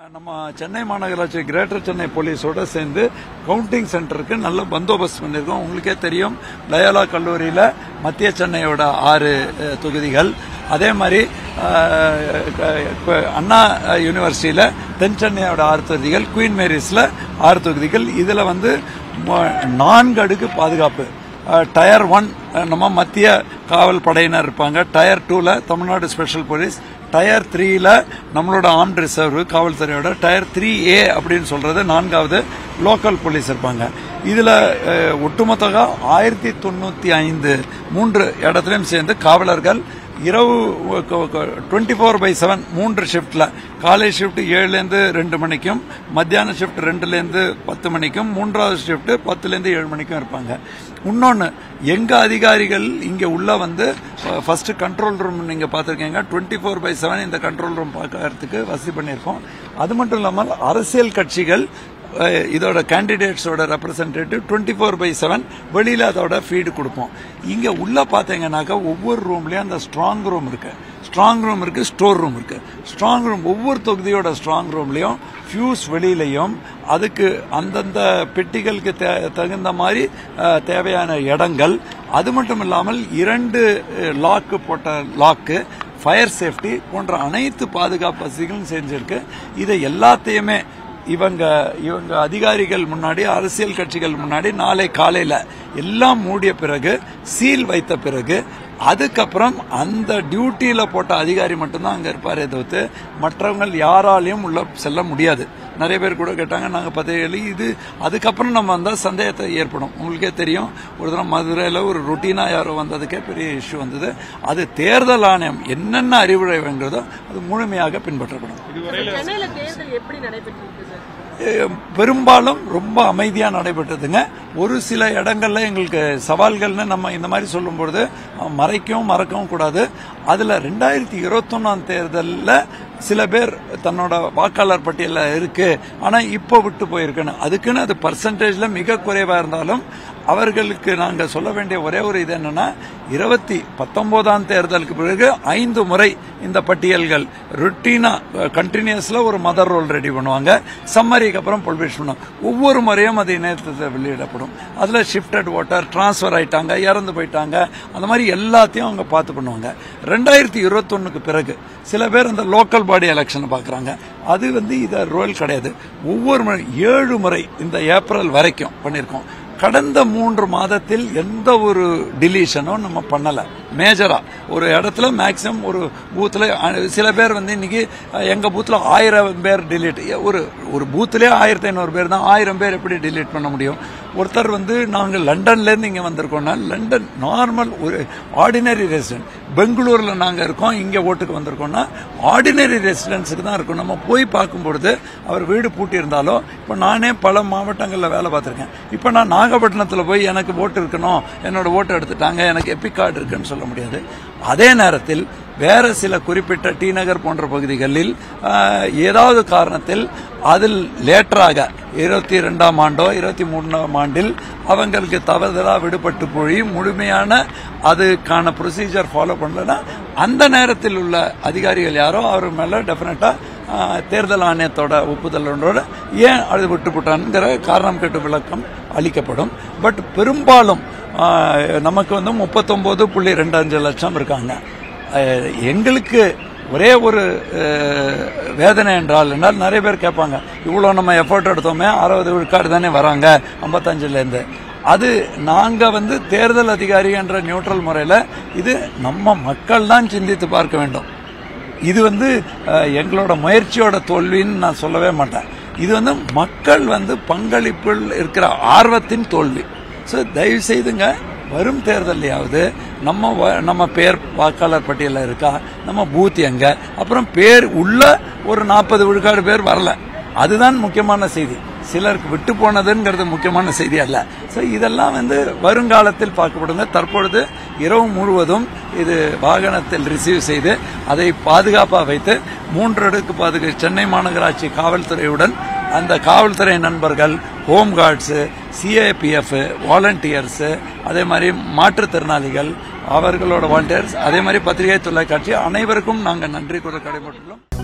நம்ம சென்னை மாநகராட்சி கிரேட்டர் சென்னை போலீஸோட சேர்ந்து கவுண்டிங் சென்டருக்கு நல்ல பந்தோபஸ்து பண்ணியிருக்கோம். உங்களுக்கே தெரியும், லயோலா கல்லூரியில் மத்திய சென்னையோட 6 தொகுதிகள், அதே மாதிரி அண்ணா யூனிவர்சிட்டியில் தென் சென்னையோட 6 தொகுதிகள், குயின் மேரிஸில் 6 தொகுதிகள். இதில் 4 அடுக்கு பாதுகாப்பு. டயர் 1 நம்ம மத்திய காவல் படையினர் இருப்பாங்க, டயர் 2ல தமிழ்நாடு ஸ்பெஷல் போலீஸ், டயர் 3ல நம்மளோட ஆர்ம்ட் ரிசர்வ் காவல்துறையோட, டயர் 3A அப்படின்னு சொல்றது 4வது லோக்கல் போலீஸ் இருப்பாங்க. இதுல ஒட்டுமொத்தமாக 1095 3 இடத்துலயும் சேர்ந்து காவலர்கள் இரவு 24/7 3 ஷிப்ட்ல, காலை ஷிப்ட் 7லேருந்து 2 மணிக்கும், மத்தியான ஷிப்ட் 2லேருந்து 10 மணிக்கும், 3வது ஷிப்ட் 10லேருந்து 7 மணிக்கும் இருப்பாங்க. இன்னொன்னு, எங்க அதிகாரிகள் இங்க உள்ள ஃபர்ஸ்ட் கண்ட்ரோல் ரூம் நீங்க பாத்திருக்கீங்க, 24/7 இந்த கண்ட்ரோல் ரூம் பார்க்கறதுக்கு வசதி பண்ணியிருக்கோம். அது மட்டும் இல்லாமல் அரசியல் கட்சிகள் இதோட கேண்டிடேட்ஸோட ரெப்ரசன்டேட்டிவ் 24/7 வெளியில அதோட ஃபீடு கொடுப்போம். இங்க உள்ள பாத்தீங்கன்னாக்கா ஒவ்வொரு ரூம்லயும் அந்த ஸ்ட்ராங் ரூம் இருக்கு, ஸ்டோர் ரூம் இருக்கு. ஸ்ட்ராங் ரூம் ஒவ்வொரு தொகுதியோட ஸ்ட்ராங் ரூம்லயும் ஃபியூஸ் வெளியிலையும், அதுக்கு அந்தந்த பெட்டிகளுக்கு தகுந்த மாதிரி தேவையான இடங்கள், அது மட்டும் இல்லாமல் 2 லாக்கு போட்ட லாக்கு, ஃபயர் சேஃப்டி போன்ற அனைத்து பாதுகாப்பு வசதிகளும் செஞ்சிருக்கு. இதை எல்லாத்தையுமே இவங்க அதிகாரிகள் முன்னாடி, அரசியல் கட்சிகள் முன்னாடி நாளை காலையில எல்லாம் மூடிய பிறகு, சீல் வைத்த பிறகு, அதுக்கப்புறம் அந்த டியூட்டியில போட்ட அதிகாரி மட்டும்தான் அங்க இருப்பாரே தவிர்த்து மற்றவங்க யாராலையும் உள்ள செல்ல முடியாது. நிறைய பேர் கூட கேட்டாங்க, நாங்க பதவிகள் இது அதுக்கப்புறம் நம்ம வந்தா சந்தேகத்தை ஏற்படும். உங்களுக்கே தெரியும், ஒரு தடவை மதுரையில ஒரு ரொட்டீனா யாரோ வந்ததுக்கே பெரிய இஷ்யூ வந்தது. அது தேர்தல் ஆணையம் என்னென்ன அறிவுரை வேண்டதோ அது முழுமையாக பின்பற்றப்படும். பெரும்பாலும் ரொம்ப அமைதியா நடைபெற்றதுங்க. ஒரு சில இடங்கள்ல எங்களுக்கு சவால்கள்னு நம்ம இந்த மாதிரி சொல்லும் பொழுது மறக்கவும் கூடாது. அதுல 2021 தேர்தலில் சில பேர் தன்னோட வாக்காளர் பட்டியல இருக்கு, ஆனா இப்ப விட்டு போயிருக்குன்னு, அதுக்குன்னு அது பர்சன்டேஜ்ல மிக குறைவா இருந்தாலும் அவர்களுக்கு நாங்க சொல்ல வேண்டிய ஒரே ஒரு இது என்னன்னா, 2019 தேர்தலுக்கு பிறகு 5 முறை இந்த பட்டியல்கள் ருட்டீனா கண்டினியூஸ்ல ஒரு மதர் ரோல் ரெடி பண்ணுவாங்க. சம்மரிக்கு அப்புறம் பப்ளிஷ் பண்ணுவாங்க. ஒவ்வொரு முறையும் அது இணையத்தில் வெளியிடப்படும். அதுல ஷிஃப்டட் ஓட்டர், டிரான்ஸ்பர் ஆயிட்டாங்க, இறந்து போயிட்டாங்க, அந்த மாதிரி எல்லாத்தையும் அவங்க பார்த்து பண்ணுவாங்க. 2021 பிறகு சில பேர் அந்த லோக்கல் பாடி எலெக்ஷன் பாக்குறாங்க. அது இத ரோல் கிடையாது. ஒவ்வொரு முறை 7 முறை இந்த ஏப்ரல் வரைக்கும் பண்ணிருக்கோம். கடந்த 3 மாதத்தில் எந்த ஒரு டிலீஷனும் நம்ம பண்ணல. மேஜரா ஒரு இடத்துல மேக்சிமம் ஒரு பூத்துல சில பேர் இன்னைக்கு எங்க பூத்துல 1000 பேர் டிலீட், ஒரு பூத்திலே 1500 பேர் தான், 1000 பேர் எப்படி டிலீட் பண்ண முடியும்? ஒருத்தர் நாங்க லண்டன்ல இருந்து இங்க வந்திருக்கோம்னா, லண்டன் நார்மல் ஒரு ஆர்டினரி ரெசிடென்ட், பெங்களூர்ல நாங்க இருக்கோம், இங்க ஓட்டுக்கு வந்திருக்கோம்னா ஆர்டினரி ரெசிடென்ட்ஸுக்கு தான் இருக்கும். நம்ம போய் பார்க்கும்பொழுது அவர் வீடு பூட்டி இருந்தாலோ, இப்ப நானே பல மாவட்டங்கள்ல வேலை பார்த்திருக்கேன். இப்ப நான் நாகப்பட்டினத்தில் போய் எனக்கு ஓட்டு இருக்கணும், என்னோட ஓட்டு எடுத்துட்டாங்க, எனக்கு எபிக் கார்டு இருக்குன்னு சொல்ல முடியாது. அதே நேரத்தில் வேற சில குறிப்பிட்ட டி நகர் போன்ற பகுதிகளில் ஏதாவது காரணத்தில் அதில் லேட்டராக 22ஆம் ஆண்டோ 23ஆம் ஆண்டில் அவங்களுக்கு தவறுதலா விடுபட்டு போய் முழுமையான அதுக்கான ப்ரொசீஜர் ஃபாலோ பண்ணலன்னா, அந்த நேரத்தில் உள்ள அதிகாரிகள் யாரோ அவர் மேல டெஃபினட்டா தேர்தல் ஆணையத்தோட ஒப்புதலோட ஏன் அது விட்டுப்பட்டான்ங்கிற காரணம் கேட்டு விளக்கம் அளிக்கப்படும். பட் பெரும்பாலும் நமக்கு 39.25 லட்சம் இருக்காங்க. எங்களுக்கு ஒரே ஒரு வேதனை என்றால் நிறைய பேர் கேட்பாங்க, இவ்வளவு நம்ம எஃபர்ட் எடுத்தோமே, 60 விழுக்காடு தானே வராங்க 55ல இருந்து. அது நாங்க தேர்தல் அதிகாரி என்ற நியூட்ரல் முறையில இது நம்ம மக்கள் தான் சிந்தித்து பார்க்க வேண்டும். இது எங்களோட முயற்சியோட தோல்வின்னு நான் சொல்லவே மாட்டேன். இது மக்கள் பங்களிப்பில் இருக்கிற ஆர்வத்தின் தோல்வி. ஸோ தயவு செய்துங்க, வரும் தேர்தலையாவது நம்ம பேர் வாக்காளர் பட்டியல இருக்கா, நம்ம பூத் எங்க, அப்புறம் பேர் உள்ள ஒரு 40 விழுக்காடு பேர் வரல, அதுதான் முக்கியமான செய்தி. சிலருக்கு விட்டு போனதுங்கிறது முக்கியமான செய்தி அல்ல. ஸோ இதெல்லாம் வருங்காலத்தில் பார்க்கப்படுங்க. தற்பொழுது இரவு முழுவதும் இது வாகனத்தில் ரிசீவ் செய்து அதை பாதுகாப்பாக வைத்து 3 அடுக்கு பாதுகாப்பு சென்னை மாநகராட்சி காவல்துறையுடன் அந்த காவல்துறை நண்பர்கள், ஹோம் கார்ட்ஸ், சிஏபிஎஃப் வாலண்டியர்ஸ், அதே மாதிரி மாற்றுத்திறனாளிகள் அவர்களோட வாலண்டியர்ஸ், அதே மாதிரி பத்திரிகை தொலைக்காட்சி அனைவருக்கும் நாங்கள் நன்றி கூற கடமைப்பட்டுள்ளோம்.